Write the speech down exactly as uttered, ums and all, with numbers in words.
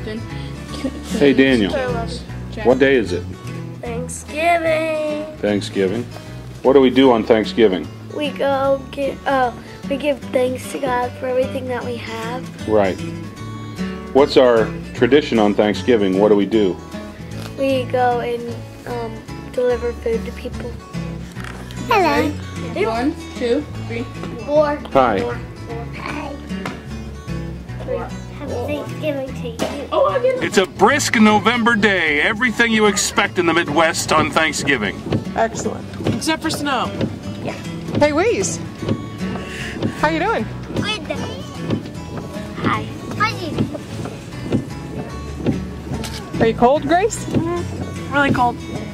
Captain. Hey Daniel, what day is it? Thanksgiving. Thanksgiving. What do we do on Thanksgiving? We go get, uh, we give thanks to God for everything that we have. Right. What's our tradition on Thanksgiving? What do we do? We go and um, deliver food to people. Hello. One, two, three, Four. Hi. Four. Four. Hi. Happy Thanksgiving to you. Oh, I get it. It's a brisk November day. Everything you expect in the Midwest on Thanksgiving. Excellent. Except for snow. Yeah. Hey, Weeze. How you doing? Good. Hi. Hi. Are you cold, Grace? Mm-hmm. Really cold.